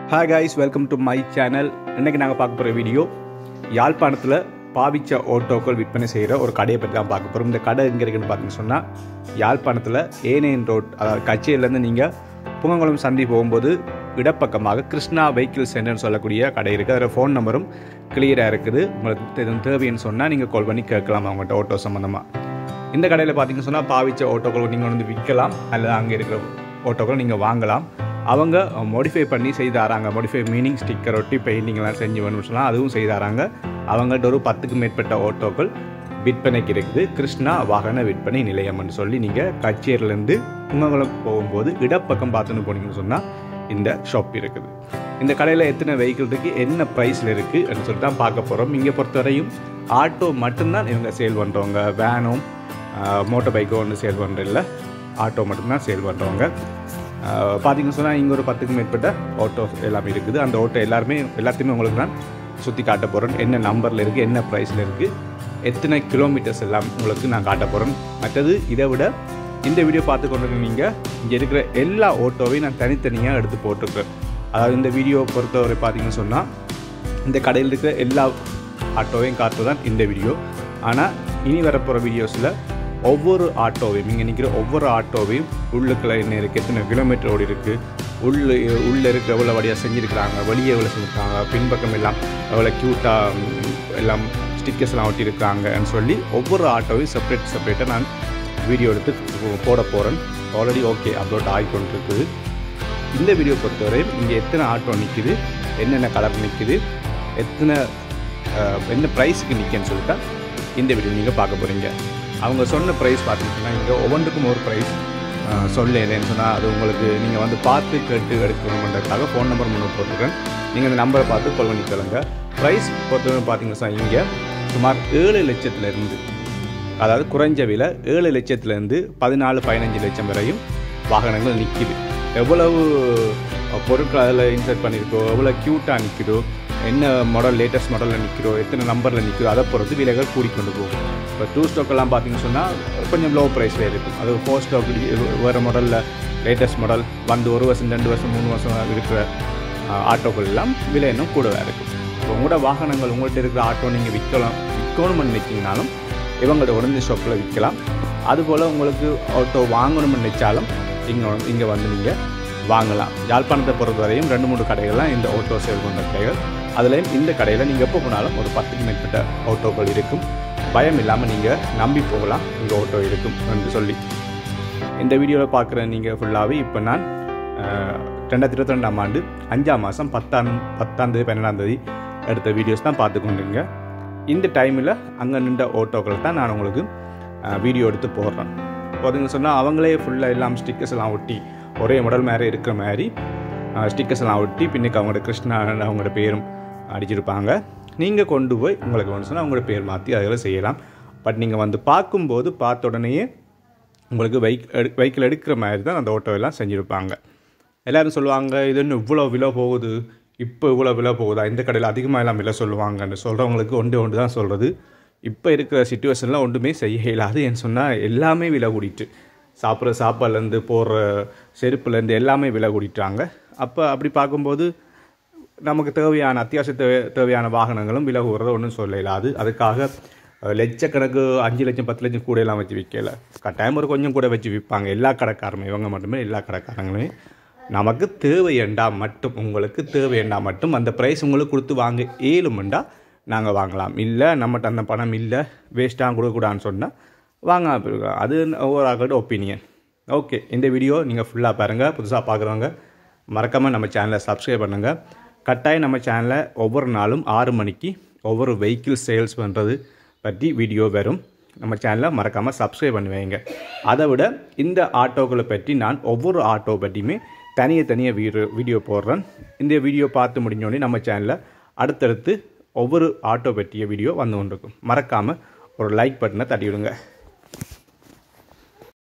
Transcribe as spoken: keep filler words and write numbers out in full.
Hi guys, welcome to my channel. இன்னைக்கு நாங்கள் பார்க்க போகிற வீடியோ யாழ்ப்பாணத்தில் பாவிச்ச ஓட்டோக்கள் விற்பனை செய்கிற ஒரு கடையை பற்றி தான் பார்க்க போகிறோம். இந்த கடை எங்கே இருக்குன்னு பார்த்தீங்கன்னு சொன்னால் யாழ்ப்பாணத்தில் ஏனையன் ரோட், அதாவது கச்சேரியிலேருந்து நீங்கள் புங்கங்குளம் சந்தி போகும்போது இடப்பக்கமாக கிருஷ்ணா வெஹிக்கிள் சென்டர்னு சொல்லக்கூடிய கடை இருக்குது. அதில் ஃபோன் நம்பரும் கிளியராக இருக்குது. உங்களுக்கு எதுவும் தேவைன்னு சொன்னால் நீங்கள் கால் பண்ணி கேட்கலாம் அவங்கள்ட்ட ஓட்டோ சம்மந்தமாக. இந்த கடையில் பார்த்தீங்கன்னு சொன்னால் பாவிச்ச ஓட்டோக்கள் நீங்கள் வந்து விற்கலாம், அல்லது அங்கே இருக்கிற ஓட்டோக்கள் நீங்கள் வாங்கலாம். அவங்க மாடிஃபை பண்ணி செய்து தராங்க. மாடிஃபை மீனிங் ஸ்டிக்கர் ஒட்டி பெயிண்டிங்லாம் செஞ்சு வேணும்னு சொன்னால் அதுவும் செய்து தராங்க. அவங்கள்ட்ட ஒரு பத்துக்கு மேற்பட்ட ஓட்டோக்கள் விற்பனைக்கு இருக்குது. கிருஷ்ணா வாகன விற்பனை நிலையம்னு சொல்லி நீங்கள் கச்சேரியிலேருந்து புங்கங்குளம் போகும்போது இடப்பக்கம் பார்த்துன்னு போனீங்கன்னு சொன்னால் இந்த ஷாப் இருக்குது. இந்த கடையில் எத்தனை வெஹிக்கிள் இருக்குது, என்ன ப்ரைஸில் இருக்குது அப்படின்னு சொல்லி தான் பார்க்க போகிறோம். இங்கே பொறுத்தவரையும் ஆட்டோ மட்டும்தான் இவங்க சேல் பண்ணுறவங்க. வேனும் மோட்டர் பைக்கும் ஒன்று சேல் பண்ணுறதில்ல, ஆட்டோ மட்டும்தான் சேல் பண்ணுறவங்க. பார்த்தீங்கன்னு சொன்னால் இங்கே ஒரு பத்துக்கும் மேற்பட்ட ஆட்டோ எல்லாமே இருக்குது. அந்த ஆட்டோ எல்லாருமே எல்லாத்தையுமே உங்களுக்கு நான் சுற்றி காட்ட போகிறேன். என்ன நம்பரில் இருக்குது, என்ன ப்ரைஸில் இருக்குது, எத்தனை கிலோமீட்டர்ஸ் எல்லாம் உங்களுக்கு நான் காட்ட போகிறேன். மற்றது இதை விட இந்த வீடியோ பார்த்து கொண்டு நீங்கள் இங்கே இருக்கிற எல்லா ஆட்டோவையும் நான் தனித்தனியாக எடுத்து போட்டிருக்கேன். அதாவது இந்த வீடியோ பொறுத்தவரை பார்த்தீங்கன்னு சொன்னால் இந்த கடையில் இருக்கிற எல்லா ஆட்டோவையும் காட்டு தான் இந்த வீடியோ. ஆனால் இனி வரப்போகிற வீடியோஸில் ஒவ்வொரு ஆட்டோவையும் இங்கே நிற்கிற ஒவ்வொரு ஆட்டோவையும் உள்ளுக்குள்ள என்ன இருக்குது, எத்தனை கிலோமீட்டர் ஓடி இருக்குது, உள்ளே உள்ளே இருக்கிற எவ்வளோ வழியாக செஞ்சுருக்கிறாங்க, வெளியே எவ்வளோ செஞ்சுருக்காங்க, பின்பக்கம் எல்லாம் எவ்வளோ க்யூட்டாக எல்லாம் ஸ்டிக்கர்ஸ்லாம் ஒட்டியிருக்காங்கன்னு சொல்லி ஒவ்வொரு ஆட்டோவையும் செப்பரேட் செப்பரேட்டாக நான் வீடியோ எடுத்து போட போகிறேன். ஆல்ரெடி ஓகே அப்லோட் ஆகிக்கொண்டு இருக்குது. இந்த வீடியோ பொறுத்தவரையும் இங்கே எத்தனை ஆட்டோ நிற்கிது, என்னென்ன கலர் நிற்கிது, எத்தனை என்ன ப்ரைஸுக்கு நிற்கன்னு சொல்லிட்டா இந்த வீடியோ நீங்கள் பார்க்க போகிறீங்க. அவங்க சொன்ன ப்ரைஸ் பார்த்தீங்கன்னா இங்கே ஒவ்வொன்றுக்கும் ஒரு ப்ரைஸ் சொல்லலைன்னு சொன்னால் அது உங்களுக்கு நீங்கள் வந்து பார்த்து கேட்டு எடுக்கணுன்றதுக்காக ஃபோன் நம்பர் முன்னே போட்டுருக்கேன். நீங்கள் அந்த நம்பரை பார்த்து கால் பண்ணி கேளுங்க. ப்ரைஸ் பொறுத்தவரை பார்த்தீங்கன்னா சார் இங்கே சுமார் ஏழு லட்சத்துலேருந்து, அதாவது குறைஞ்ச விலை ஏழு லட்சத்துலேருந்து பதினாலு பதினஞ்சு லட்சம் வரையும் வாகனங்கள் நிற்கிது. எவ்வளவு பொருட்கள் அதில் இன்சர்ட் பண்ணியிருக்கோ, எவ்வளோ க்யூட்டாக நிற்கிதோ, என்ன மாடல் லேட்டஸ்ட் மாடலில் நிற்கிறோ, எத்தனை நம்பரில் நிற்கிறோ, அதை பொறுத்து விலைகள் கூடிக்கொண்டு போகும். இப்போ டூ ஸ்டாக்கெல்லாம் பார்த்தீங்கன்னு சொன்னால் கொஞ்சம் லோ ப்ரைஸில் இருக்கும். அது ஃபோர் ஸ்டாக் வேறு மாடலில் லேட்டஸ்ட் மாடல் வந்து ஒரு வருஷம் ரெண்டு வருஷம் மூணு வருஷம் இருக்கிற ஆட்டோக்கள் எல்லாம் விலை இன்னும் கூடவே இருக்கும். இப்போ உங்களோட வாகனங்கள் உங்கள்கிட்ட இருக்கிற ஆட்டோ நீங்கள் விற்கலாம் விற்கணும்னு நினைச்சிங்கனாலும் இவங்களோட உடனே ஷாப்பில் விற்கலாம். அதுபோல் உங்களுக்கு ஆட்டோ வாங்கணும்னு நினைச்சாலும் இங்கே இங்கே வந்து நீங்கள் வாங்கலாம். யாழ்ப்பாணத்தை பொறுத்தவரையும் ரெண்டு மூணு கடைகள்லாம் இந்த ஆட்டோ சேல் பண்ணுற கடைகள். அதுலேயும் இந்த கடையில் நீங்கள் எப்போ போனாலும் ஒரு பத்துக்கு மேற்பட்ட ஆட்டோக்கள் இருக்கும். பயம் இல்லாமல் நீங்கள் நம்பி போகலாம், இங்கே ஆட்டோ இருக்கும் என்று சொல்லி இந்த வீடியோவில் பார்க்குற நீங்கள் ஃபுல்லாகவே இப்போ நான் ரெண்டாயிரத்தி இருபத்தி ரெண்டாம் ஆண்டு அஞ்சாம் மாதம் பத்தாம் பத்தாம் தேதி பன்னெண்டாம் தேதி எடுத்த வீடியோஸ் தான் பார்த்து கொண்டுங்க. இந்த டைமில் அங்கே நின்ற ஆட்டோக்கள் தான் நான் உங்களுக்கு வீடியோ எடுத்து போடுறேன். பார்த்தீங்கன்னு சொன்னால் அவங்களே ஃபுல்லாக எல்லாம் ஸ்டிக்கர்ஸ் எல்லாம் ஒட்டி ஒரே மாடல் மேலே இருக்கிற மாதிரி ஸ்டிக்கர்ஸ் எல்லாம் ஒட்டி பின்னுக்கு அவங்களோட கிருஷ்ணா அவங்களோட பேரும் அடிச்சிருப்பாங்க. நீங்கள் கொண்டு போய் உங்களுக்கு வந்து சொன்னால் அவங்களோட பேர் மாற்றி அதில் செய்யலாம். பட் நீங்கள் வந்து பார்க்கும்போது பார்த்த உடனேயே உங்களுக்கு வெஹிக் வெஹிக்கிள் எடுக்கிற மாதிரி தான் அந்த ஆட்டோ எல்லாம் செஞ்சுருப்பாங்க. எல்லோரும் சொல்லுவாங்க இது இன்னும் இவ்வளோ விலை போகுது, இப்போ இவ்வளோ விலை போகுதா, இந்த கடையில் அதிகமாக எல்லாம் விலை சொல்லுவாங்கன்னு சொல்கிறவங்களுக்கு ஒன்று ஒன்று தான் சொல்கிறது. இப்போ இருக்கிற சிச்சுவேஷனில் ஒன்றுமே செய்ய இயலாது. ஏன்னு சொன்னால் எல்லாமே விலை கூடிட்டு, சாப்பிட்ற சாப்பாடுலேருந்து போடுற செருப்புலேருந்து எல்லாமே விலை கூடிட்டாங்க. அப்போ அப்படி பார்க்கும்போது நமக்கு தேவையான அத்தியாவசிய தேவை தேவையான வாகனங்களும் விலை கூடுறத ஒன்றும் சொல்ல இல்லாது. அதுக்காக லட்சக்கணக்கு அஞ்சு லட்சம் பத்து லட்சம் கூட எல்லாம் வச்சு விற்கல, கட்டாயம் ஒரு கொஞ்சம் கூட வச்சு விற்பாங்க எல்லா கடைக்காரமே. இவங்க மட்டுமே எல்லா கடைக்காரங்களுமே நமக்கு தேவையண்டா மட்டும், உங்களுக்கு தேவையண்டா மட்டும் அந்த ப்ரைஸ் உங்களுக்கு கொடுத்து வாங்க ஏழுமெண்டா நாங்கள் வாங்கலாம். இல்லை நம்மகிட்ட அந்த பணம் இல்லை வேஸ்ட்டாக கொடுக்கக்கூடாதுன்னு சொன்னால் வாங்க. அது ஒவ்வொரு ஆக்களோட ஒப்பீனியன். ஓகே, இந்த வீடியோ நீங்கள் ஃபுல்லாக பாருங்கள். புதுசாக பார்க்குறவங்க மறக்காமல் நம்ம சேனலை சப்ஸ்கிரைப் பண்ணுங்கள். கட்டாயம் நம்ம சேனலில் ஒவ்வொரு நாளும் ஆறு மணிக்கு ஒவ்வொரு வெஹிக்கிள் சேல்ஸ் பண்ணுறது பற்றி வீடியோ வரும். நம்ம சேனலை மறக்காமல் சப்ஸ்கிரைப் பண்ணி வைங்க. அதை விட இந்த ஆட்டோக்களை பற்றி நான் ஒவ்வொரு ஆட்டோ பற்றியுமே தனியாக தனியாக வீடியோ வீடியோ போடுறேன். இந்த வீடியோ பார்த்து முடிஞ்சோடனே நம்ம சேனலில் அடுத்தடுத்து ஒவ்வொரு ஆட்டோ பற்றிய வீடியோ வந்து கொண்டிருக்கும். மறக்காமல் ஒரு லைக் பட்டனை தட்டி விடுங்க.